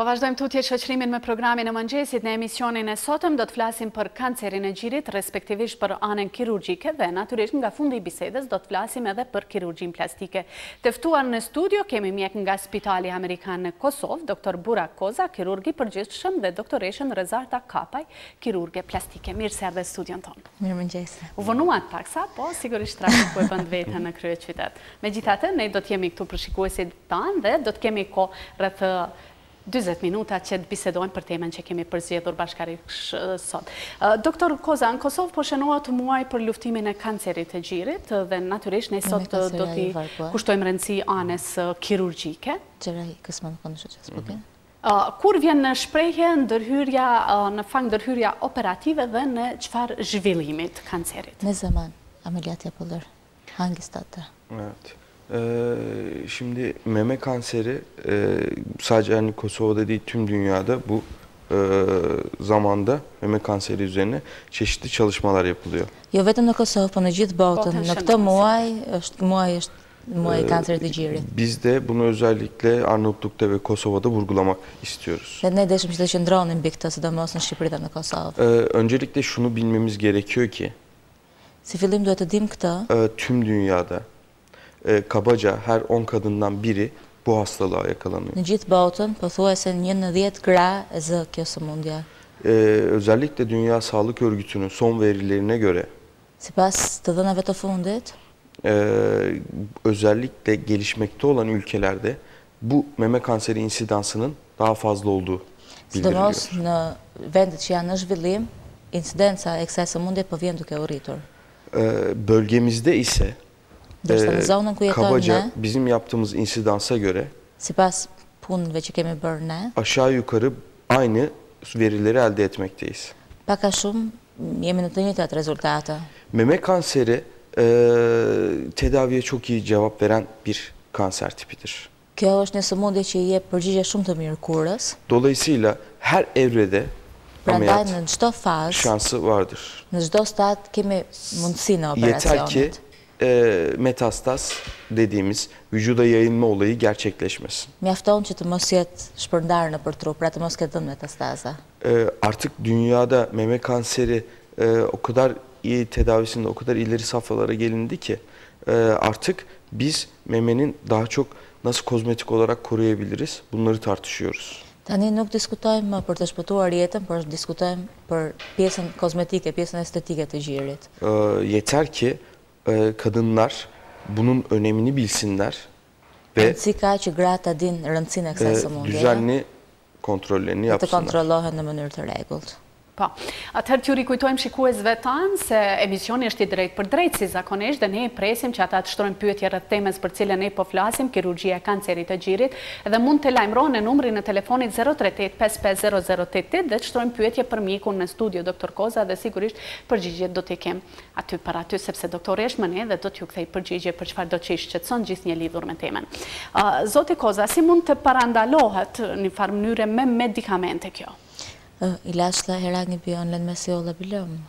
Po vazhdojmë tutje shoqërimin me programin e mëngjesit. Në emisionin e sotëm do të flasim për kancerin e gjirit, respektivisht për anën kirurgjike dhe natyrisht nga fundi i bisedës do të flasim edhe për kirurgjin plastike. Të ftuar në studio kemi mjek nga Spitali Amerikan në Kosovë, dr. Burak Koza, kirurgi përgjithshëm dhe doktoreshën Rezarta Kapaj, kirurge plastike. Mirë se erdhe studion tonë. Mirë mëngjes. U vonuat paksa, po sigurisht trafiku e bën vetën në kryeqytet. Megjithatë, ne do të jemi këtu për shikuesit tanë dhe do të kemi kohë rreth 20 minuta që të bisedojmë për temën që kemi përzgjedhur bashkërisht sot. Doktor Koza, në Kosovë po shënohet muaj për luftimin e kancerit të gjirit dhe natyrisht ne sot do t'i kushtojmë rëndësi anës kirurgjike. Kur vjen në shprehje ndërhyrja, në fang ndërhyrja operative dhe në çfarë zhvillimit kancerit? Ne zaman ameliyat yapılır. Hangi statta? Evet. Şimdi meme kanseri sadece hani Kosova'da değil tüm dünyada bu zamanda meme kanseri üzerine çeşitli çalışmalar yapılıyor. Jo vetëm në Kosovë, po në gjithë botën. Në këtë muaj është muaj kancerit të gjirit. Biz de bunu özellikle Arnavutluk'ta ve Kosova'da vurgulamak istiyoruz. Dhe ne dëshim që të qëndronim mbi këtë, sidomos në Shqipëri dhe në Kosovë. Öncelikle şunu bilmemiz gerekiyor ki Si fillim duhet të dim këtë, tüm dünyada kabaca her 10 kadından biri bu hastalığa yakalanıyor. Në gjithë botën, pothuajse 1 në 10 gra e zë kjo sëmundje. Özellikle Dünya Sağlık Örgütü'nün son verilerine göre Sipas të dhënave të fundit, özellikle gelişmekte olan ülkelerde bu meme kanseri insidansının daha fazla olduğu bildiriliyor. sidomos në vendet që janë në zhvillim, incidenca e kësaj sëmundje po vjen duke u rritur. Bölgemizde ise Ndërsa në zonën ku jetojmë kabaca ne, bizim yaptığımız insidansa göre sipas punëve që kemi bërë ne, aşağı yukarı aynı verileri elde etmekteyiz. pak a shumë jemi në të njëjtat rezultate. Meme kanseri tedaviye çok iyi cevap veren bir kanser tipidir. Kjo është një sëmundje që i jep përgjigje shumë të mirë kurës. Dolayısıyla her evrede Prandaj ameliyat në çdo fazë, şansı vardır. në çdo stad kemi mundësi në Yeter ki operacionet. metastaz dediğimiz vücuda yayılma olayı gerçekleşmesin. Mjafton që të mos jetë shpërndarë nëpër trup, pra të mos ketë dhënë metastaza. Artık dünyada meme kanseri o kadar iyi tedavisinde o kadar ileri safhalara gelindi ki artık biz memenin daha çok nasıl kozmetik olarak koruyabiliriz bunları tartışıyoruz. Tani nuk diskutojmë më për të shpëtuar jetën, por diskutojmë për pjesën kozmetike, pjesën estetike të gjirit. Yeter ki kadınlar bunun önemini bilsinler ve Rëndësi ka që gratë dinë rëndësinë e kësaj sëmundjeje düzenli kontrollerini dhe të yapsınlar. kontrollohen në mënyrë të rregullt. Po, atëherë t'ju rikujtojmë shikuesve tanë se emisioni është i drejtë për drejtë si zakonisht dhe ne presim që ata të shtrojnë pyetje rreth temës për cilën ne po flasim, kirurgjia e kancerit të gjirit, dhe mund të lajmëroni në numrin e telefonit 038 550088 dhe të shtrojnë pyetje për mjekun në studio Dr. Koza dhe sigurisht përgjigjet do t'i kem aty për aty sepse doktoresh më ne dhe do t'ju kthej përgjigje për çfarë do që i shqetëson gjithnjë lidhur me temën. Zoti Koza, si mund të parandalohet në një farë mënyre me medikamente kjo? İlaçla herhangi bir önlenmesi olabiliyor mu?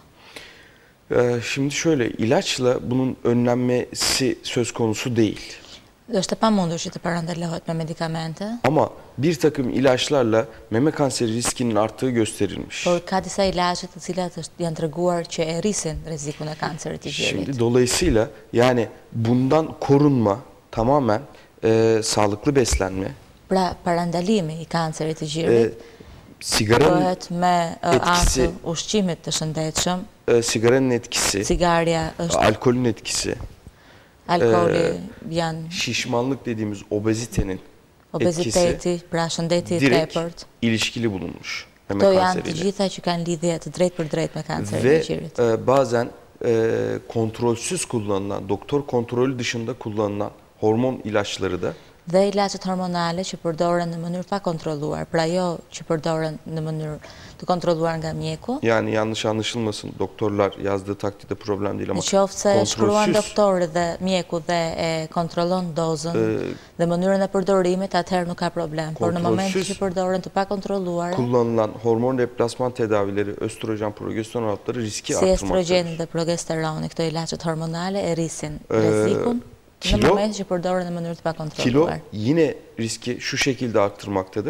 Şimdi şöyle ilaçla bunun önlenmesi söz konusu değil. Është e pamundur që të parandalohet me medikamente, Ama bir takım ilaçlarla meme kanseri riskinin arttığı gösterilmiş. por ka disa ilaçe të cilat janë treguar që e rrisin rrezikun e kancerit të gjirit. Şimdi dolayısıyla yani bundan korunma tamamen sağlıklı beslenme, Pra parandalimi i kancerit të gjirit sigaranın bëhet me etkisi- anë të ushqimit të shëndetshëm, sigaranın etkisi, cigaria është, alkolün etkisi, alkooli janë, şişmanlık dediğimiz obezitenin obeziteti, pra shëndeti i direkt tepërt. ilişkili bulunmuş meme Këto janë të kanseriyle. gjitha që kanë lidhje të drejtë për drejtë me kancerin Ve e gjirit. bazen kontrolsüz kullanılan, doktor kontrolü dışında kullanılan hormon ilaçları da Dhe ilaçet hormonale që përdoren në mënyrë pa kontrolluar, pra jo që përdoren në mënyrë të kontrolluar nga mjeku, yani yanlış anlaşılmasın doktorlar yazdığı takdirde problem değil ama në qoftë se shkruan kontrolsüz doktori dhe mjeku dhe e kontrollon dozën dhe mënyrën e përdorimit, atëherë nuk ka problem. Por në moment që përdoren të pa kontrolluara, kullanılan hormon replasman tedavileri östrojen, progesteron hapları riski si artırmaktadır. estrogeni dhe progesteroni, këto ilaçet hormonale e rrisin rrezikun në kilo- moment që përdoren në mënyrë të pa Kilo kontrolluar. yine riski şu şekilde arttırmaktadır.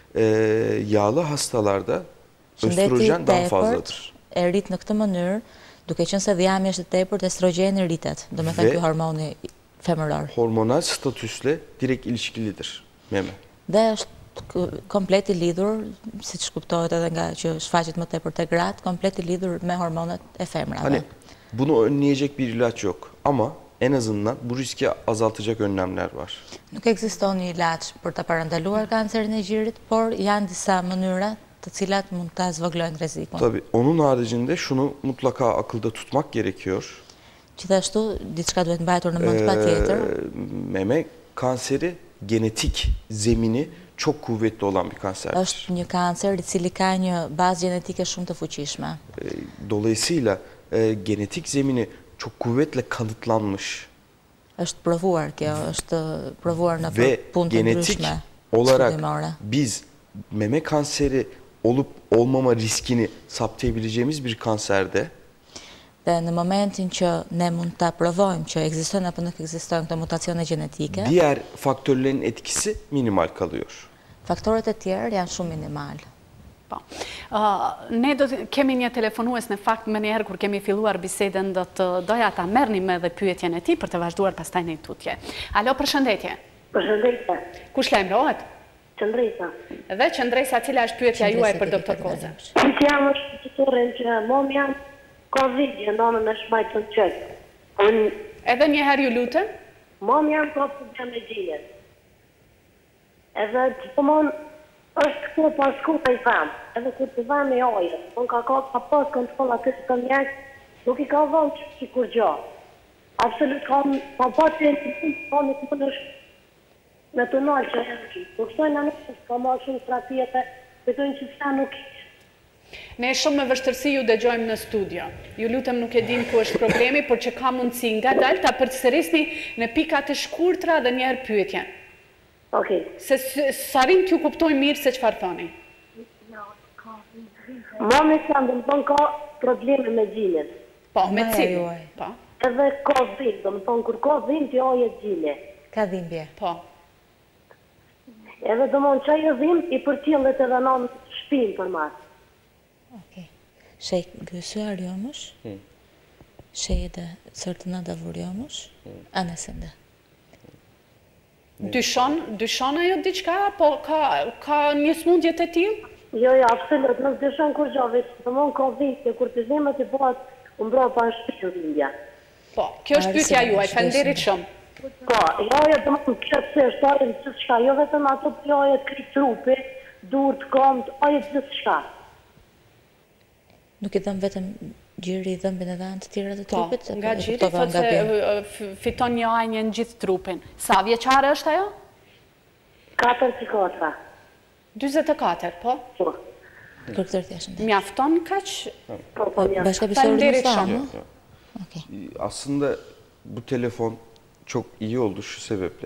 yağlı hastalarda östrojen daha fazladır. Rrit në këtë mënyrë, duke qenë se dhjami është tepërt, estrojeni rritet. Do me thënë ky hormoni femëror. Hormonal statüsle direkt ilişkilidir meme. Dhe është komplet i lidhur, siç kuptohet edhe nga që shfaqet më tepër te gratë, komplet i lidhur me hormonet e femrave. Hani bunu önleyecek bir ilaç yok ama en azından bu riski azaltacak önlemler var. Nuk ekziston një ilaç për ta parandaluar kancerin e gjirit, por janë disa mënyra të cilat mund ta zvogëlojnë rrezikun. Tabii onun haricinde şunu mutlaka akılda tutmak gerekiyor. Gjithashtu diçka duhet mbajtur në mend patjetër. Meme kanseri genetik zemini çok kuvvetli olan bir kanserdir. Është një kancer i cili ka një bazë gjenetike shumë të fuqishme. Dolayısıyla genetik zemini çok kuvvetle kanıtlanmış. Është provuar kjo, është provuar në punë të ndryshme. Ve genetik olarak biz meme kanseri olup olmama riskini saptayabileceğimiz bir kanserde dhe në momentin që ne mund ta provojmë që ekzistojnë apo nuk ekzistojnë këto mutacione gjenetike, diğer faktörlerin etkisi minimal kalıyor. Faktorët e tjerë janë shumë minimal. Po. Ne kemi një telefonues në fakt më njëherë kur kemi filluar bisedën do të doja ta merrnim edhe pyetjen e tij për të vazhduar pastaj në tutje. Alo, përshëndetje. Përshëndetje. Kush lajmërohet? Qëndresa. Dhe Qëndresa, cila është pyetja juaj për doktor Koza? Pyetja jam është të turën që mom jam Covid, ndonë në shmajtë të qëtë. Edhe njëherë ju lutem? Mom jam ka problem me gjinët. Edhe që mon është këtu pas ku të i famë. Edhe kur të vamë e ojë. Unë ka pas kontrola këtë të mjekë, nuk i ka vamë që kur gjo. Absolut ka pa të në të më nëshë me të nalë që e në që. Nuk sojnë në nështë ka ma shumë tratijete, betojnë që sa nuk ishë. Ne shumë me vështërsi ju dëgjojmë në studio. Ju lutem nuk e dim ku është problemi, por që ka mundësi nga dalë ta përsërisni në pika të shkurtra dhe njerë pyetjen. Okej. Se sarim t'ju kuptoj mirë se çfarë thoni. Mami sa më thonë ka probleme me gjinën. Po, me cilë. Po. Edhe ka dhimbje, do më thonë kur ka dhimbje ajo e gjine. Ka dhimbje. Po. Edhe do më në qaj e dhimbje i përcjellet edhe në shpinë për marë. Okej. Şey göğsü şeyi de sırtına da vuruyormuş, anasında. Dyshon ajo diçka, po ka një smundje të tillë? Jo, absolut, nuk dyshon kur gjave, do më në ka dhimbje, kur të dhimbje të bëhat, unë bra pa në shpinë dhimbja. Po, kjo është pyetja juaj, faleminderit shumë. Po, joja do më në këtë se është ajo në gjithë shka, jo vetëm ato për joja të kri trupi, dur të komët, ajo të gjithë shka. Nuk i dhëm vetëm gjiri, i dhëmbin edhe anë të tjera të trupit? Po, nga gjiri, thot se fiton një ajnje në gjithë trupin. Sa vjeqare është ajo? 44. 24, po? Po. Kërkëtër t'jashën. Mjafton kaq? Po, mjafton. Başka bir sorunuz var mı? Aslında bu telefon çok iyi oldu şu sebeple.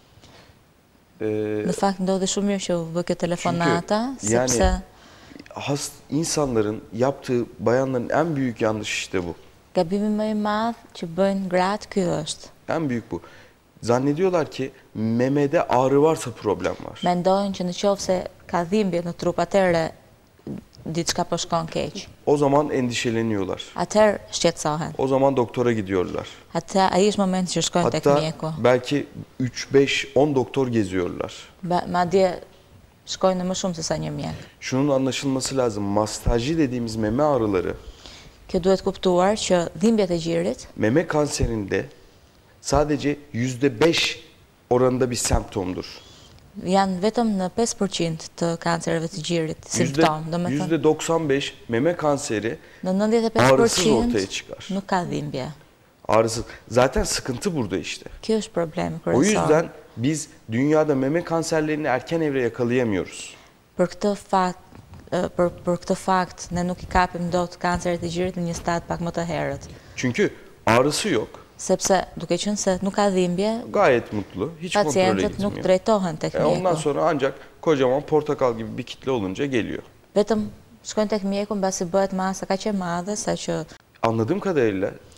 Në fakt ndodhi shumë mirë që u bë kjo telefonata, sepse insanların yaptığı, bayanların en büyük yanlış işte bu. Gabimi më i madh që bëjnë gratë ky është. En büyük bu. Zannediyorlar ki memede ağrı varsa problem var. Mendojnë që në qoftë se ka dhimbje në trup, atëherë diçka po shkon keq. O zaman endişeleniyorlar. Atëherë shqetësohen. O zaman doktora gidiyorlar. Hatta ai është momenti që shkojnë tek mjeku. Hatta belki 3, 5, 10 doktor geziyorlar. Madje shkojnë më shumë se sa një mjek. Şunun anlaşılması lazım. Mastajı dediğimiz meme ağrıları. Kjo duhet kuptuar që dhimbjet e gjirit, meme kanserinde sadece %5 oranında bir semptomdur. Janë vetëm në 5% të kancereve të gjirit simptom. %95 meme kanseri ağrısız ortaya çıkar. Nuk ka dhimbje. Ağrısız. Zaten sıkıntı burada işte. Kjo është problemi kryesor. O yüzden biz dünyada meme kanserlerini erken evre yakalayamıyoruz. Për këtë fakt ne nuk i kapim dot kanceret e gjirit në një stad pak më të herët. Çünkü ağrısı yok. Sepse duke qenë se nuk ka dhimbje, gayet mutlu, hiç kontrole gitmiyor. Pacientët nuk drejtohen tek mjeku. Ondan sonra ancak kocaman portakal gibi bir kitle olunca geliyor. Vetëm shkojnë tek mjeku mbasi bëhet masa kaq e madhe sa që anladığım kadarıyla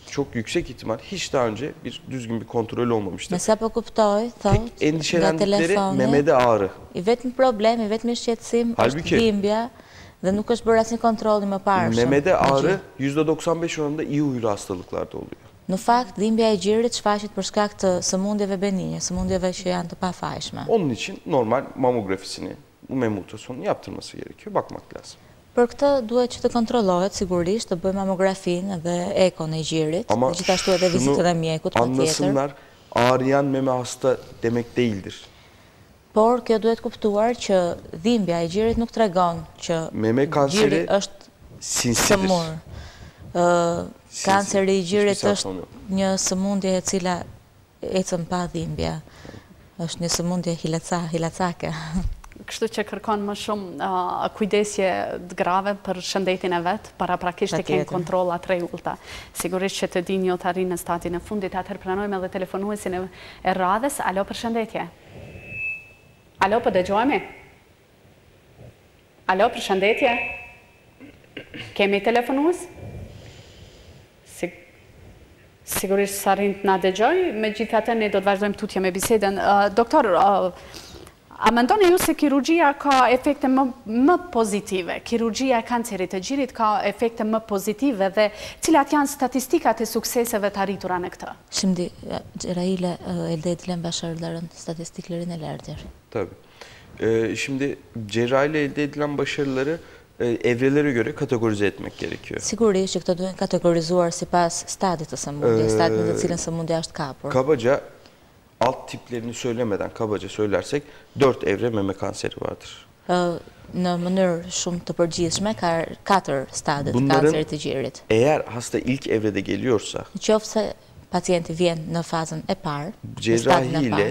çok yüksek ihtimal hiç daha önce düzgün bir kontrol olmamıştır. Nëse po kuptoj, Tek thot, endişelendikleri memede ağrı. I vetëm problem, I vetëm shqetësim është dhimbja dhe nuk është bërë asnjë kontroll më parë. Memede ağrı %95 oranında iyi huylu hastalıklarda oluyor. Në fakt, dhimbja e gjirit shfaqet për shkak të sëmundjeve benigne, sëmundjeve që janë të pafajshme. Onun için normal mamografisini, meme ultrasonunu yaptırması gerekiyor, bakmak lazım. Për këtë duhet që të kontrollohet sigurisht, të bëjmë mamografinë dhe ekon e gjirit, Ama gjithashtu edhe vizitën e mjekut patjetër. anlasınlar, ağrıyan meme hasta demek değildir. Por kjo duhet kuptuar që dhimbja e gjirit nuk tregon që meme kanseri gjiri është sinsidir. sëmur. Kanceri I gjirit është një sëmundje e cila ecën pa dhimbje. Është një sëmundje hilacake. Kështu që kërkon më shumë kujdesje të grave për shëndetin e vetë, paraprakisht të kenë kontrollat rregullta. Sigurisht që të dinë jo të arrinë në stadin e fundit, atëherë pranojmë edhe telefonuesin e radhës. Alo, përshëndetje. Alo, po dëgjojmë? Alo, përshëndetje. Kemi telefonues? Sigurisht sa rinë të na dëgjoj, megjithatë ne do të vazhdojmë tutje me bisedën. Doktor, a mendoni ju se kirurgjia ka efekte më pozitive? Kirurgjia e kancerit të gjirit ka efekte më pozitive dhe cilat janë statistikat e sukseseve të arritura në këtë? Şimdi cerrahiyle elde edilen başarıların statistiklerini nelerdir? Tabii. Şimdi cerrahiyle elde edilen başarıları evrelere göre kategorize etmek gerekiyor. Sigurisht që këto duhen kategorizuar sipas stadit të sëmundjes, stadit në të cilën sëmundja është kapur. Kabaca alt tiplerini söylemeden kabaca söylersek 4 evre meme kanseri vardır. Në mënyrë shumë të përgjithshme ka 4 stade të kancerit të gjirit. Eğer hasta ilk evrede geliyorsa, nëse pacienti vjen në fazën e parë, cerrahiyle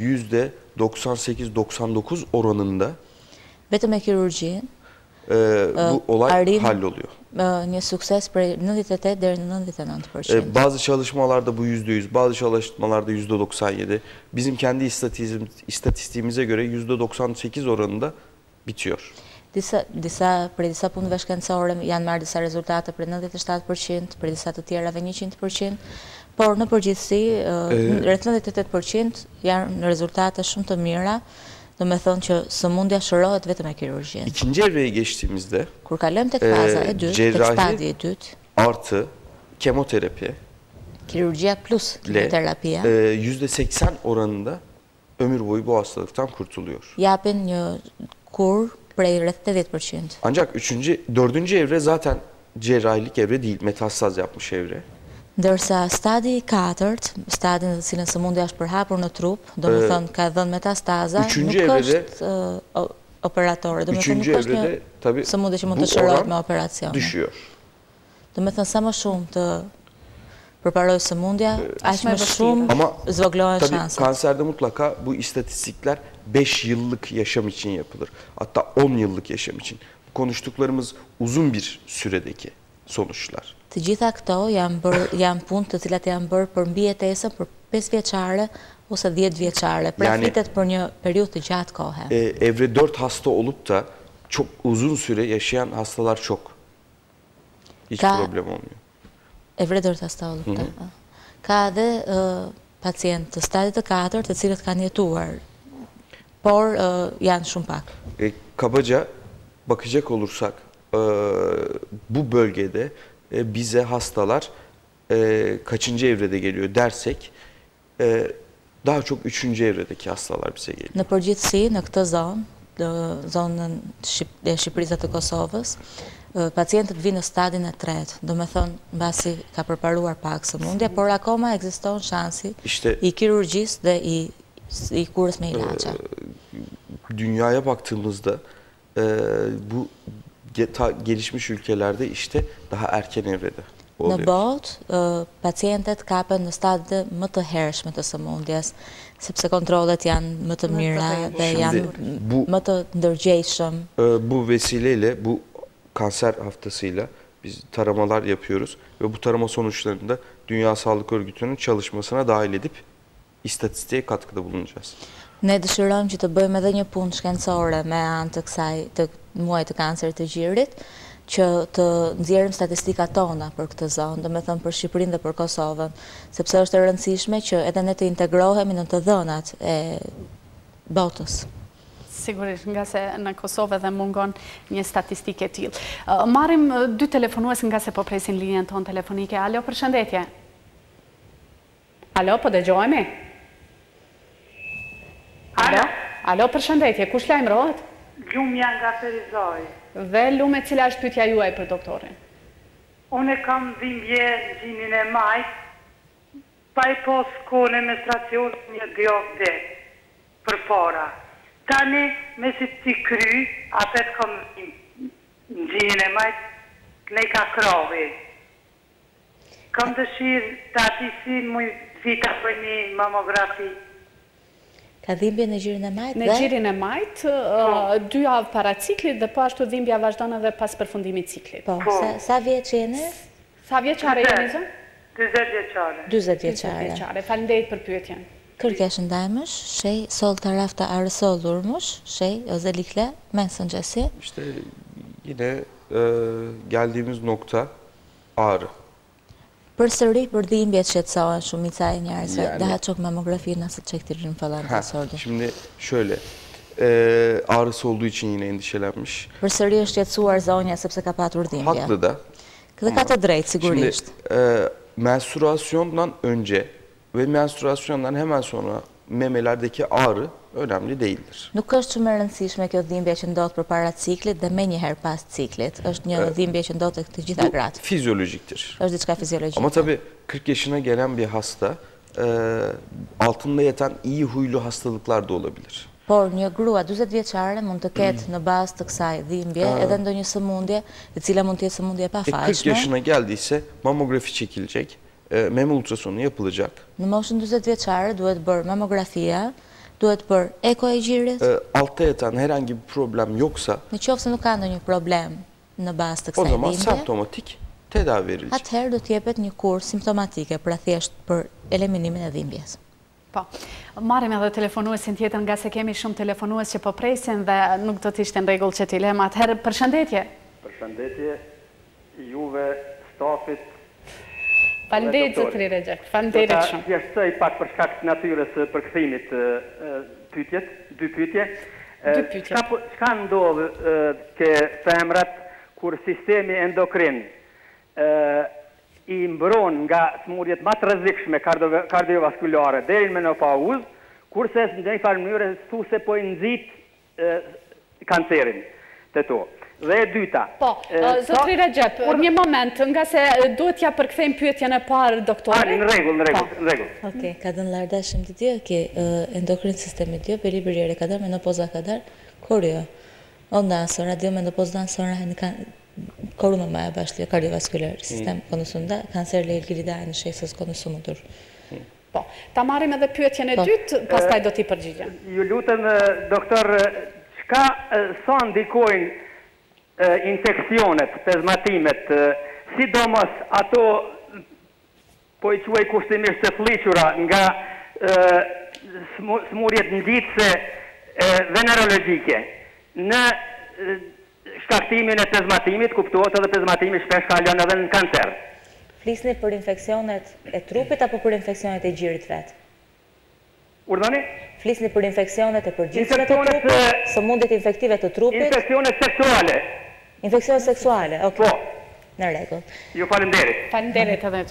%98-99 oranında vetëm me kirurgjinë bu olay halloluyor. Një sukses prej 98 deri në 99%. Bazı çalışmalarda bu %100, bazı çalışmalarda %97. Bizim kendi istatistiğimize göre %98 oranında bitiyor. Prej disa punëve shkencore janë marrë disa rezultate për 97%, për disa të tjerave 100%, por në përgjithësi rreth 98% janë rezultate shumë të mira. Do me thonë që sëmundja shërohet vetëm me kirurgjinë. İkinci evreye geçtiğimizde kur kalojmë tek faza e dytë, tek stadi e dytë, artı kemoterapi, kirurgjia plus kemoterapia, %80 oranında ömür boyu bu hastalıktan kurtuluyor. Japin një kur prej rreth 80%. Ancak 4. evre zaten cerrahilik evre değil, metastaz yapmış evre. Ndërsa stadi I 4, stadi në të cilën sëmundja është përhapur në trup, do me thënë ka dhënë metastaza, nuk është operatore, do me thënë nuk është një sëmundje që mund të shërohet me operacione. Do me thënë sa më shumë të përparojë sëmundja, aq më shumë zvoglohen shanset. Kanserde mutlaka bu istatistikler 5 yıllık yaşam için yapılır. Hatta 10 yıllık yaşam için. Konuştuklarımız uzun bir süredeki sonuçlar. Të gjitha këto janë punë të cilat janë bërë për mbijetesë për 5 vjeçare ose 10 vjeçare. Flitet për një periudhë të gjatë kohe. Evre 4 hasta olup da çok uzun süre yaşayan hastalar çok. Hiç problem olmuyor. Evre 4 hasta olup da. Ka edhe pacient të stadit të 4 të cilët kanë jetuar, por janë shumë pak. Kabaca bakacak olursak bu bölgede bize hastalar kaçıncı evrede geliyor dersek daha çok 3. evredeki hastalar bize geliyor. Në përgjithësi në këtë zonën e Shqipërisë të Kosovës, pacientët vinë në stadin e 3, do me thonë mbasi ka përparuar pak sëmundje, por akoma ekziston shansi I kirurgjisë dhe I kurës me ilaçe. Dünyaya baktığımızda bu gelişmiş ülkelerde işte daha erken evrede oluyor. Në botë, pacientët kapen në stadit më të hershme të sëmundjes, sepse kontrollet janë më të mira dhe janë më të ndërgjegjshëm. Bu vesileyle, bu kanser haftasıyla biz taramalar yapıyoruz ve bu tarama sonuçlarında Dünya Sağlık Örgütü'nün çalışmasına dahil edip istatistiğe katkıda bulunacağız. Ne dëshirojmë që të bëjmë edhe një punë shkencore me anë të kësaj të muajit të kancerit të gjirit, që të nxjerrim statistikat tona për këtë zonë, do me thënë për Shqipërinë dhe për Kosovën, sepse është e rëndësishme që edhe ne të integrohemi në të dhënat e botës. Sigurisht, nga se në Kosovë edhe mungon një statistike tillë. Marrim dy telefonues nga se po presin linjën tonë telefonike. Alo, përshëndetje. Alo, po dëgjohemi? Alo, përshëndetje. Kush lajmërohet? Lumja nga Ferizaj. Dhe Lume, cila është pyetja juaj për doktorin? Unë kam dhimbje në gjinin e majt, pa i pos kohën e menstruacion një gjohë për para. Tani, me si ti kry, apet kom në gjinin e majt, ne ka kravi. Kam dëshirë të atisi mujë vita për një mamografi. Ka dhimbje në gjirin e majt? Në gjirin e majt, 2 javë para ciklit dhe po ashtu dhimbja vazhdon edhe pas përfundimit ciklit. Po, sa vjeç jeni? Sa vjeçare jeni zë? 20 vjeçare. 20 vjeçare. Faleminderit për pyetjen. Kërkesh ndajmësh, shej sol tarafta arısolurmuş, özellikle mensencesi. İşte yine geldiğimiz nokta ağrı. Përsëri për dhimbjet shqetësohen shumica e njerëzve, daha çok mamografi nasıl çektirelim falan diye sordu. Şimdi şöyle, ağrısı olduğu için yine endişelenmiş. Përsëri është shqetësuar zonja sepse ka patur dhimbje. Haklı da. Dhe ka të drejtë sigurisht. Şimdi menstruasyondan önce ve menstruasyondan hemen sonra memelerdeki ağrı önemli değildir. Nuk është shumë e rëndësishme kjo dhimbje që ndodh përpara ciklit dhe menjëherë pas ciklit. Është një dhimbje që ndodh tek të gjitha gratë. Fizyolojiktir. Është diçka fizyologjike. Ama tabii 40 yaşına gelen bir hasta altında yatan iyi huylu hastalıklar da olabilir. Por një grua 40 vjeçare mund të ketë në bazë të kësaj dhimbje edhe ndonjë sëmundje, e cila mund të jetë sëmundje e pafajshme. 40 yaşına geldiyse mamografi çekilecek. Meme ultrasonu yapılacak. Në moshën 40 vjeçare duhet bërë mamografia, duhet bërë eko e gjirit. Altta yatan herhangi bir problem yoksa, në qoftë se nuk ka ndonjë problem në bazë të o kësaj zaman dhimbje, semptomatik tedavi verilecek. atëherë do të jepet një kur simptomatike pra thjesht për eliminimin e dhimbjes. Po, marrim edhe telefonuesin tjetër nga se kemi shumë telefonues që po presin dhe nuk do të ishte në rregull që t'i lëm. Atëherë, përshëndetje. Përshëndetje juve, stafit. Faleminderit zotëri Rexhep. Faleminderit shumë. Do ta thjeshtoj pak për shkak të natyrës përkthimit pyetjet, dy pyetje. Çka ndodh ke femrat kur sistemi endokrin i mbron nga smundjet më të rrezikshme kardiovaskulare deri në menopauzë, kurse në një farë mënyrë thosë po i nxit kancerin të to. Dhe e dyta. Po, zotëri Rexhep, një moment, nga se duhet ja përkthejmë pyetjen e parë doktorit. Në rregull. Okej, ka dhënë lardashëm të dio që endokrin sistemi dio për liberiere kadar menopoza kadar koruyor. Ondan sonra diyor menopozdan sonra hani korunmamaya başlıyor kardiyovasküler sistem konusunda kanserle ilgili de aynı şey söz konusu mudur? Po, ta marrim edhe pyetjen e dytë, pastaj do t'i përgjigjem. Ju lutem doktor, çka sa ndikojnë infekcionet, pezmatimet, sidomos ato po i quaj kushtimisht të fliqura nga smurjet ngjitëse venerologjike në shkaktimin e pezmatimit, kuptohet edhe pezmatimi shpesh kalon edhe në kancer. Flisni për infeksionet e trupit apo për infeksionet e gjirit vet? Urdhani? Flisni për infeksionet e përgjithshme të trupit, sëmundjet infektive të trupit? Infeksionet seksuale. Infeksionet seksuale, okej. Po. Në rregull. Ju faleminderit. Faleminderit edhe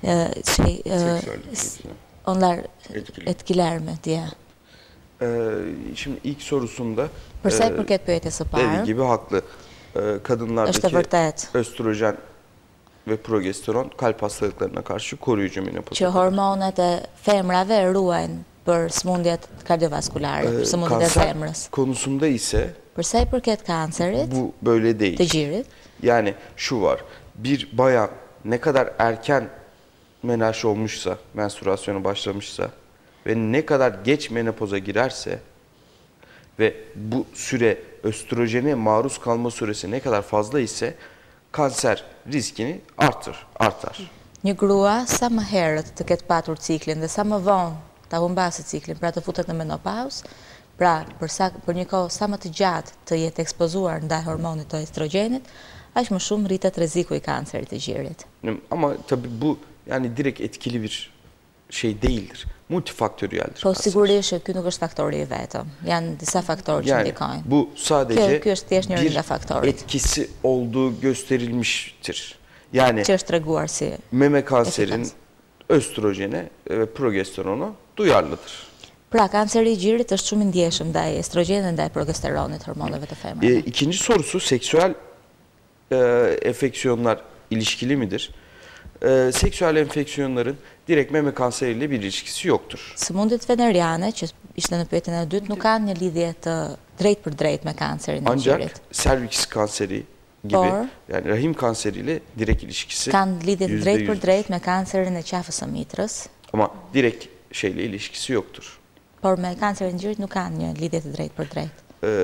ty. Onlar etkiler mi diye. Şimdi ilk sorusunda Për sa i përket pyetjes së parë, dediği gibi haklı. Kadınlardaki östrojen ve progesteron kalp hastalıklarına karşı koruyucu menopoz. Që hormonet e femrave ruajnë për smundjet kardiovaskulare, për smundjet e zemrës. Konusunda ise për sa i përket kanserit, bu böyle değil. Të gjirit. Yani şu var. Bir bayan ne kadar erken menarş olmuşsa, menstruasyonu başlamışsa ve ne kadar geç menopoza girerse ve bu süre östrojene maruz kalma süresi ne kadar fazla ise kanser riskini artar. Një grua sa më herët të ketë patur ciklin dhe sa më vonë ta humbasë ciklin, pra të futet në menopauzë, pra për një kohë sa më të gjatë të jetë ekspozuar ndaj hormonit të estrogenit, aq më shumë rritet rreziku I kancerit të gjirit. Ama tabii bu yani direkt etkili bir şey değildir. Multifaktöriyeldir. Po sigurisht që ky nuk është faktori I vetëm. Janë disa faktorë që ndikojnë. Bu sadece Ky është thjesht njëri nga faktorët. Etkisi olduğu gösterilmiştir. Yani që është treguar si meme kanserin östrojene ve progesterona duyarlıdır. Pra, kanceri I gjirit është shumë I ndjeshëm ndaj estrogenit, ndaj progesteronit, hormoneve të femrave. İkinci sorusu seksüel enfeksiyonlar ilişkili midir? Seksüel enfeksiyonların direkt meme kanseriyle bir ilişkisi yoktur. Sëmundjet veneriane, që ishte në pyetjen e dytë, nuk kanë një lidhje të drejt për drejt me kancerin e gjirit. Ancak serviks kanseri gibi yani rahim kanseriyle direkt ilişkisi kanë lidhje të drejt për drejt me kancerin e qafës së mitrës. Ama direkt şeyle ilişkisi yoktur. Por me kancerin e gjirit nuk kanë një lidhje të drejt për drejt.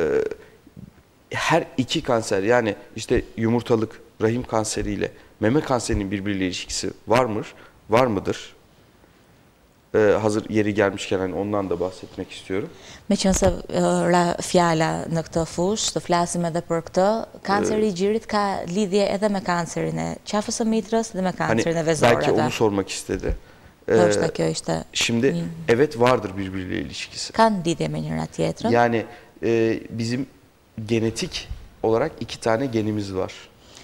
Her iki kanser yani işte yumurtalık rahim kanseriyle meme kanserinin birbiriyle ilişkisi var mıdır? Hazır yeri gelmişken hani ondan da bahsetmek istiyorum. Meqense ra fjala në këtë fushë, të flasim edhe për këtë, kanceri I gjirit ka lidhje edhe me kancerin e qafës së mitrës dhe me kancerin e vezoreve. Belki onu sormak istedi. Şimdi evet vardır birbiriyle ilişkisi. Kanë lidhje me njëra tjetrën. Yani bizim genetik olarak 2 tane genimiz var.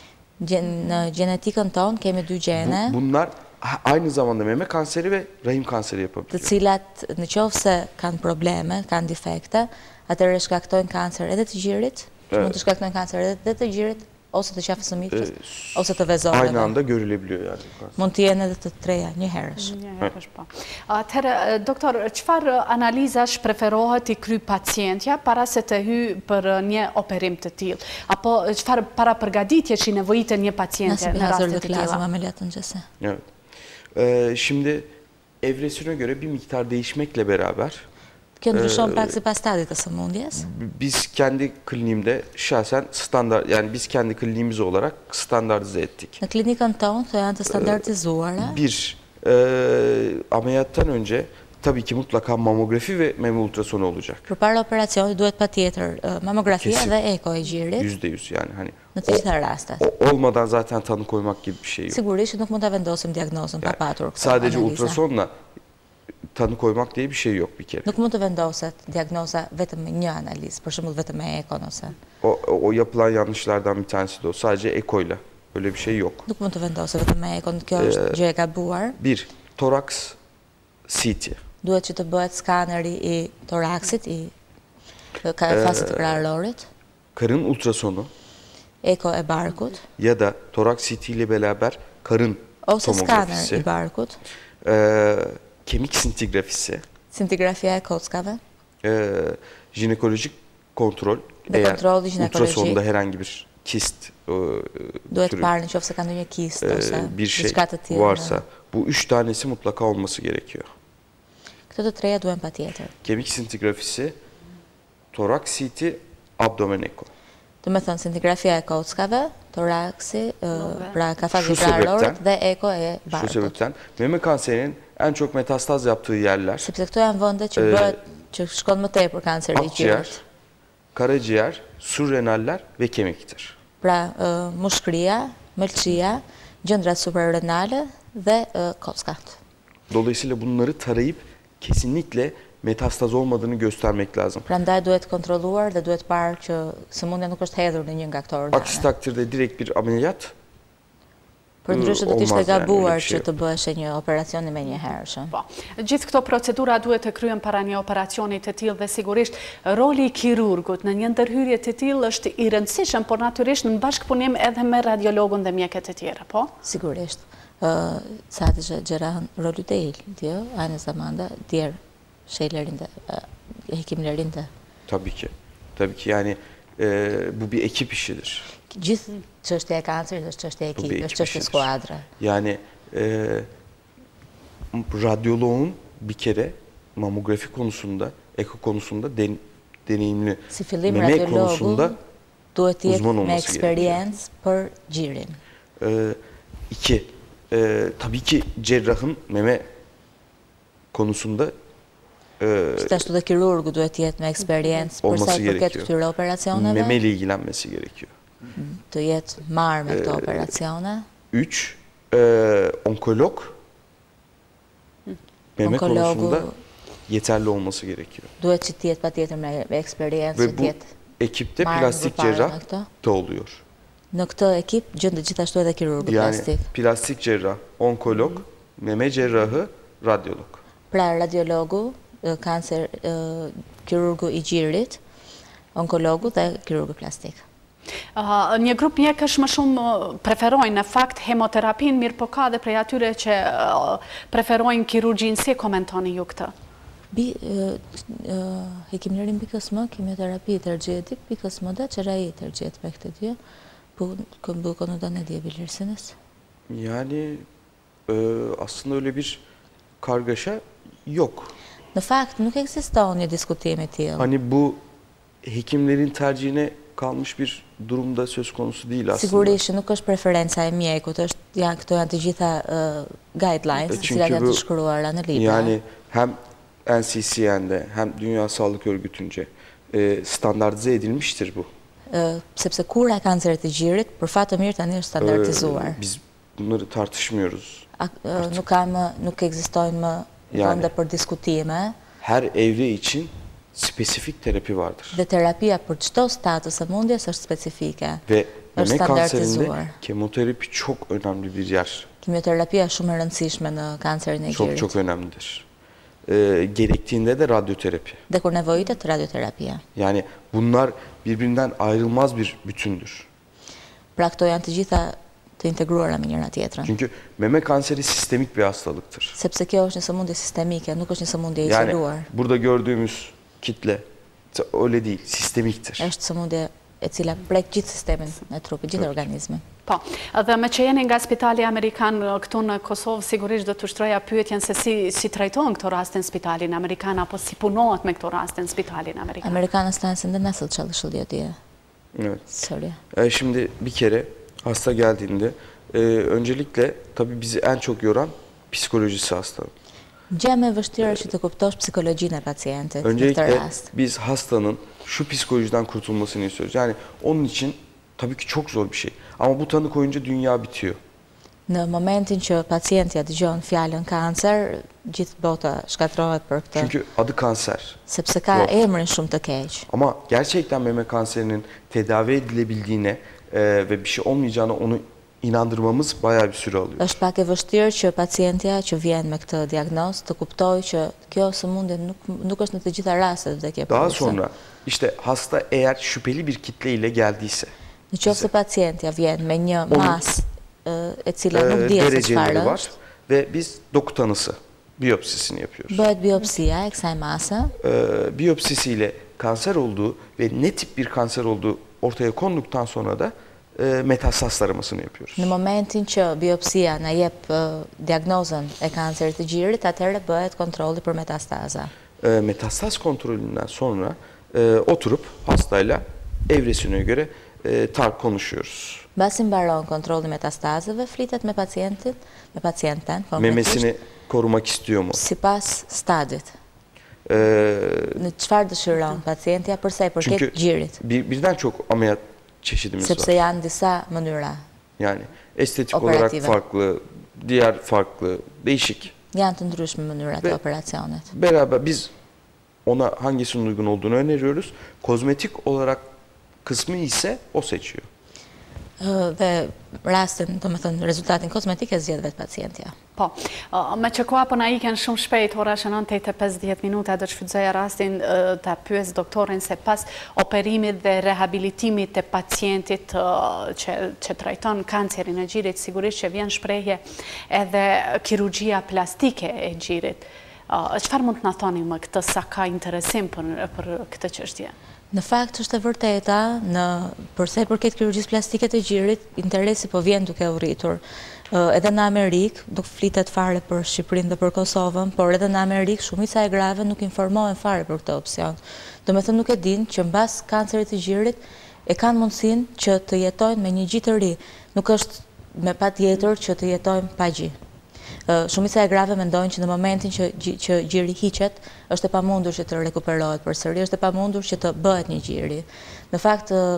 Në genetikën tonë kemi 2 gjene. Bunlar aynı zamanda meme kanseri ve rahim kanseri yapabiliyor. Të cilat në qoftë se kanë probleme, kanë defekte, atëherë shkaktojnë kancer edhe të gjirit, mund të shkaktojnë kancer edhe të gjirit, ose të qafës së mitrës, ose të vezoreve. Aynı anda görülebiliyor yani. Mund të jenë edhe të treja një herësh. Po. Atëherë, doktor, çfarë analizash preferohet I kry pacientja para se të hyjë për një operim të tillë? Apo çfarë parapërgatitjesh I nevojitet një paciente në raste të tilla? Ameliyatın öncesi. Evet. Şimdi evresine göre bir miktar değişmekle beraber Kjo ndryshon pak sipas stadit të sëmundjes. Biz kendi kliniğimde şahsen standart yani biz kendi kliniğimiz olarak standartize ettik. Në klinikën tonë këto janë të standartizuara. Bir ameliyattan önce tabii ki mutlaka mamografi ve meme ultrasonu olacak. Përpara operacionit duhet patjetër mamografia dhe eko e gjirit. %100 yani hani. Në të gjitha rastet. Olmadan zaten tanı koymak gibi bir şey yok. Sigurisht nuk mund ta vendosim diagnozën pa patur. Sadece ultrasonla tanı koymak diye bir şey yok bir kere. Nuk mund të vendoset diagnoza vetëm me një analizë, për shembull vetëm me eko ose. O yapılan yanlışlardan bir tanesi de o. Sadece ekoyla. Öyle bir şey yok. Nuk mund të vendoset vetëm me ekon, kjo është gjë e gabuar. Bir, toraks CT. Duhet që të bëhet skaneri I toraksit, I fasit të krahërorit. Karın ultrasonu. Eko e barkut. Ya da toraks CT ile beraber karın ose tomografisi. Skaner I barkut. Kemik sintigrafisi. Sintigrafia e kockave. Jinekolojik kontrol. Eğer ultrasonda herhangi bir kist duhet parë në qoftë se ka ndonjë kist ose bir şey varsa bu 3 tanesi mutlaka olması gerekiyor. Këto të treja duhen patjetër. Kemik sintigrafisi, toraks CT, abdomen eko. Do të thënë sintigrafia e kockave, toraksi, pra kafazë krahërorit dhe eko e barkut. Şu sebepten meme kanserinin en çok metastaz yaptığı yerler. Sepse këto janë vende që bëhet që shkon më tepër kanceri I gjirit. Karaciğer, surrenaller ve kemiktir. Pra mushkëria, mëlçia, gjëndrat suprarenale dhe kockat. Dolayısıyla bunları tarayıp kesinlikle metastaz olmadığını göstermek lazım. Prandaj duhet kontrolluar dhe duhet parë që sëmundja nuk është hedhur në një nga këto organe. Aksi takdirde direkt bir ameliyat Përndryshe do të ishte gabuar që të bëheshe një operacioni me një herëshëm. Po. Gjithë këto procedura duhet të kryen para një operacioni të tillë dhe sigurisht roli I kirurgut në një ndërhyrje të tillë është I rëndësishëm, por natyrisht në bashkëpunim edhe me radiologun dhe mjekët e tjera, po? Sigurisht. Sadece cerrahın rolü değil diyor. Aynı zamanda diğer şeylerin de, hekimlerin de. Tabii ki. Tabii ki yani bu bir ekip işidir. Gjithë çështja e kancerit është çështje e ekipit, është çështje skuadre. Yani radyoloğun bir kere mamografi konusunda, eko konusunda deneyimli, meme konusunda duhet të jetë me eksperiencë për gjirin. İki, tabii ki cerrahın meme konusunda Gjithashtu dhe kirurgu duhet të jetë me eksperiencë për sa I përket këtyre operacioneve. Memeyle ilgilenmesi gerekiyor. të jetë marrë me këto operacione. 3, onkolog meme konusunda yeterli olması gerekiyor. Duhet që tjetë pa tjetër me eksperiencë. Ve bu ekipte plastik cerrah da oluyor. Në këtë ekip gjëndë gjithashtu edhe kirurgu plastik. Yani plastik cerrah, onkolog, meme cerrahı, radyolog. Pra radiologu, kancer, kirurgu i gjirit, onkologu dhe kirurgu plastik. Një grup mjekësh më shumë preferojnë në fakt hemoterapin, mirë po ka dhe prej atyre që preferojnë kirurgjin. Si komentoni ju këtë? Hekimlerin BKSM, kimioterapi terciyetik, BKSM da cerrahi tercih diyor. Bu konuda ne diyebilirsiniz? Yani aslında öyle bir kargaşa yok. Në fakt nuk ekziston një diskutim i tillë. Hani bu hekimlerin tercihine kalmış bir durumda söz konusu değil aslında. Sigurisht nuk është preferenca e mjekut, këto janë të gjitha guidelines, të cilat janë të shkruara në libra. Yani hem NCCN'de hem Dünya Sağlık Örgütü'nce standartize edilmiştir bu. Sepse kura e kancerit të gjirit, për fat të mirë tani është standartizuar. Biz bunları tartışmıyoruz. Nuk ekzistojnë më vende për diskutime. Her evre için spesifik terapi vardır. Dhe terapia për çdo stadë të sëmundjes është specifike. Ve meme kanserinde kemoterapi çok önemli bir yer. Kimioterapia shumë e rëndësishme në kancerin e gjirit. Çok önemlidir. Gerektiğinde de radyoterapi. Dhe kur nevojitet radioterapia. Yani bunlar birbirinden ayrılmaz bir bütündür. Pra këto janë të gjitha të integruara me njëra tjetrën. Çünkü meme kanseri sistemik bir hastalıktır. Sepse kjo është një sëmundje sistemike, nuk është një sëmundje e izoluar. Yani burada gördüğümüz kitle öyle değil, sistemiktir. Është sëmundje e cila prek gjithë sistemin e trupit, gjithë organizmin. Po, dhe me që jeni nga Spitali Amerikan këtu në Kosovë, sigurisht do të shtroja pyetjen se si trajtojnë këto raste në Spitalin Amerikan, apo si punohet me këto raste në Spitalin Amerikan? Amerikanës tanesinde nasıl çalışılıyor diye. Evet. Soruyor. Şimdi bir kere hasta geldiğinde öncelikle tabii bizi en çok yoran psikolojisi hastanın. Gjë më e vështirë është të kuptosh psikologjinë e pacientit. Öncelikle biz hastanın şu psikolojiden kurtulmasını istiyoruz. Yani onun için tabii ki çok zor bir şey. Ama bu tanı koyunca dünya bitiyor. Në momentin që pacientja dëgjon fjalën kancer, gjithë bota shkatërrohet për këtë. Çünkü adı kanser. Sepse ka emrin shumë të keq. Ama gerçekten meme kanserinin tedavi edilebildiğine ve bir şey olmayacağına onu inandırmamız bayağı bir süre alıyor. Është pak e vështirë që pacientja që vjen me këtë diagnozë të kuptojë që kjo sëmundje nuk është në të gjitha rastet vdekje për. Daha sonra işte hasta eğer şüpheli bir kitle ile geldiyse. Nëse pacientja vjen me një masë e cila nuk dihet se çfarë var ve biz doku tanısı biyopsisini yapıyoruz. Bëhet biopsia e kësaj mase. Biyopsisiyle kanser olduğu ve ne tip bir kanser olduğu ortaya konduktan sonra da metastaz taramasını yapıyoruz. Në momentin që biopsia na jep diagnozën e kancerit të gjirit, atëherë bëhet kontrolli për metastaza. Metastaz kontrolünden sonra oturup hastayla evresine göre konuşuyoruz. Mbasi mbaron kontrolli metastazëve, flitet me pacienten, memesini korumak istiyor mu? Sipas stadit. Në çfarë dëshiron pacientja për sa i përket gjirit? Birden çok ameliyat çeşidimiz var. Sepse janë disa mënyra. Yani estetik olarak farklı, diğer farklı, değişik. Janë të ndryshme mënyrat e operacionit. Beraber biz ona hangisinin uygun olduğunu öneriyoruz. Kozmetik olarak kısmı ise o seçiyor. Dhe rastin, do me thënë, rezultatin kozmetik e zgjedh vetë pacientja. Po, me që koha për na iken shumë shpejt, ora shënon 8:50 minuta, do të shfrytëzoja rastin të pyes doktorin se pas operimit dhe rehabilitimit të pacientit që trajton kancerin e gjirit, sigurisht që vjen shprehje edhe kirurgjia plastike e gjirit. Çfarë mund të na thoni më këtë, sa ka interesim për këtë çështje? Në fakt është e vërteta, përsa i përket kirurgjisë plastike të gjirit, interesi po vjen duke u rritur. Edhe në Amerikë, nuk flitet fare për Shqipërinë dhe për Kosovën, por edhe në Amerikë shumica e grave nuk informohen fare për këtë opsion. Do me thënë nuk e din që mbas kancerit të gjirit e kanë mundësinë që të jetojnë me një gjë të ri, nuk është me patjetër që të jetojnë pa gjë. Shumica e grave mendojnë që në momentin që gjiri hiqet, është e pamundur që të rekuperohet përsëri, është e pamundur që të bëhet një gjiri. Në fakt,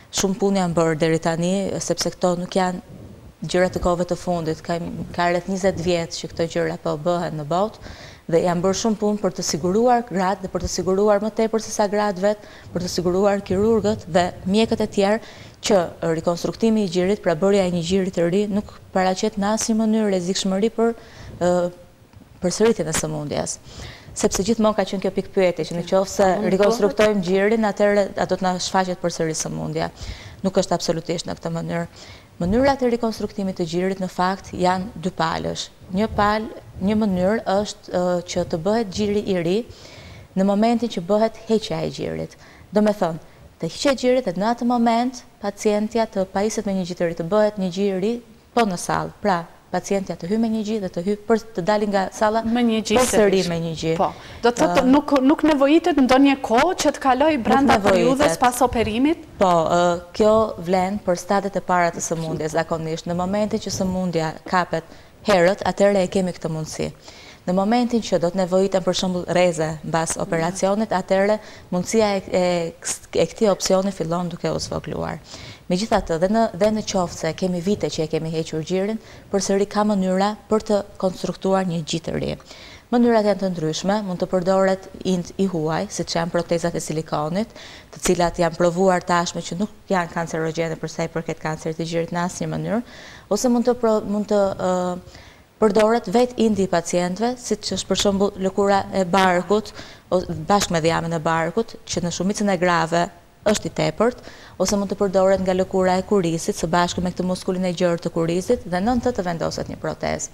shumë punë janë bërë deri tani, sepse këto nuk janë gjëra të kohëve të fundit, ka rreth 20 vjet që këto gjëra po bëhen në botë dhe janë bërë shumë punë për të siguruar gratë dhe për të siguruar më tepër se sa gratë vetë, për të siguruar kirurgët dhe mjekët e tjerë që rikonstruktimi i gjirit, pra bërja e një gjiri të ri, nuk paraqet në asnjë mënyrë rrezikshmëri për përsëritjen e sëmundjes. Sepse gjithmonë ka qenë kjo pikpyetje që nëse rikonstruktojmë gjirin, atëherë do të na shfaqet përsëri sëmundja. Nuk është absolutisht në këtë mënyrë. Mënyrat e rikonstruktimit të gjirit në fakt janë dy palësh. Një mënyrë është që të bëhet gjiri i ri në momentin që bëhet heqja e gjirit. Do me thonë, të heqja e gjirit dhe në atë moment pacientja të pajiset me një gjë të ri, të bëhet një gjiri i ri po në sallë. Pra, pacientja të hyjë me një gjë dhe të hyjë për të dalin nga salla përsëri me një gjë. Po. Do të thotë nuk nevojitet ndonjë kohë që të kaloj brenda periudhës pas operimit? Po, kjo vlen për stadiet e para të sëmundjes zakonisht. Në momentin që sëmundja kapet herët, atëherë e kemi këtë mundësi. Në momentin që do të nevojiten për shembull rreze mbas operacionit, atëherë mundësia e këtij opsioni fillon duke u zvogëluar. Megjithatë, dhe në qoftë se kemi vite që e kemi hequr gjirin, përsëri ka mënyra për të konstruktuar një gjë të ri. Mënyrat janë të ndryshme, mund të përdoret i huaj, siç janë protezat e silikonit, të cilat janë provuar tashmë që nuk janë kancerogjene për sa i përket kancerit të gjirit në asnjë mënyrë, ose mund të përdoret vetë indi i pacientëve, siç është për shembull lëkura e barkut, bashkë me dhjamin e barkut, që në shumicën e grave është i tepërt, ose mund të përdoret nga lëkura e kurisit, së bashku me këtë muskulin e gjerë të kurisit, dhe nën të vendoset një protezë.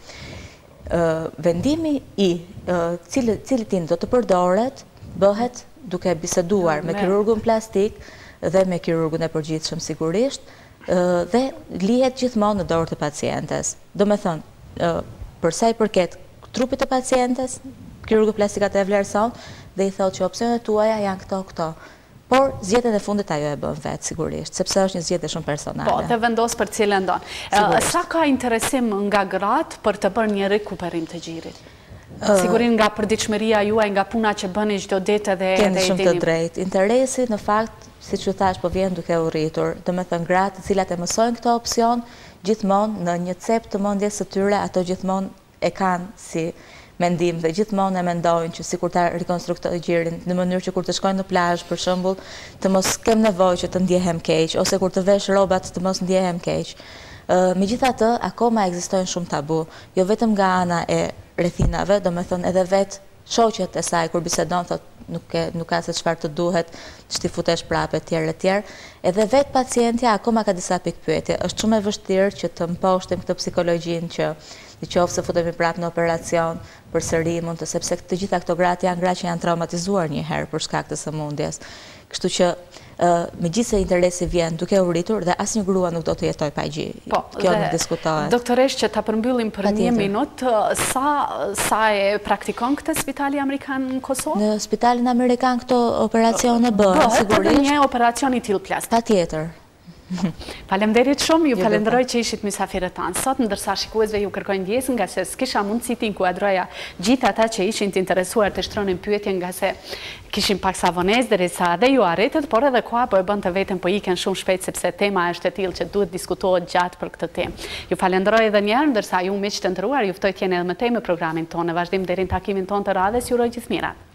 Vendimi i cili tindë do të përdoret, bëhet duke biseduar me kirurgun plastik dhe me kirurgun e përgjithshëm sigurisht, dhe lihet gjithmonë në dorë të pacientes. Do me thonë, përsa i përket trupit të pacientes, kirurgu plastikat e vlerëson dhe i thotë që opsionet tuaja janë këto. Por zgjedhjen e fundit ajo e bën vetë sigurisht, sepse është një zgjedhje shumë personale. Po, të vendos për cilën don. Sa ka interesim nga gratë për të bërë një rikuperim të gjirit? Sigurisht nga përditshmëria juaj, nga puna që bëni çdo ditë dhe keni shumë të drejtë. Interesi në fakt, siç u thash, po vjen duke u rritur. Domethënë gratë të cilat e mësojnë këtë opsion, gjithmonë në një cep të mendjes së tyre, ato gjithmonë e kanë si mendim dhe gjithmonë e mendojnë që sikur ta rikonstruktojnë gjirin në mënyrë që kur të shkojnë në plazh për shembull të mos kem nevojë që të ndjehem keq ose kur të vesh rrobat të mos ndjehem keq. Megjithatë, akoma ekzistojnë shumë tabu, jo vetëm nga ana e rrethinave, domethënë edhe vetë shoqet e saj kur bisedon thotë nuk ka se çfarë të duhet, ç'ti futesh prapë etj. Edhe vetë pacientja akoma ka disa pikpyetje. Është shumë e vështirë që të mposhtim këtë psikologjinë që në qoftë se futemi prapë në operacion, përsëri mund të, sepse të gjitha këto gratë janë gra që janë traumatizuar një herë për shkak të sëmundjes. Kështu që megjithëse interesi vjen duke u rritur dhe asnjë grua nuk do të jetojë pa gjë. Kjo nuk diskutohet. Doktoresh, që ta përmbyllim për një minutë, sa e praktikon këtë spitali amerikan në Kosovë? Në spitalin amerikan këto operacione bëhen sigurisht. Bëhet një operacion i tillë plastik. Patjetër. Falemderit shumë, ju falenderoj që ishit mysafirët tanë sot, ndërsa shikuesve ju kërkojnë ndjesën nga se s'kisha mundësi të inkuadroja gjithë ata që ishin të interesuar të shtronin pyetje nga se kishin pak sa vonesë derisa dhe ju arritët, por edhe koha po e bën të vetëm po iken shumë shpejt sepse tema është e tillë që duhet diskutohet gjatë për këtë temë. Ju falenderoj edhe një herë, ndërsa ju miq të nderuar, ju ftoj të jeni edhe më tej me programin tonë. Në vazhdim deri në takimin tonë të radhës, ju uroj gjithë mirat.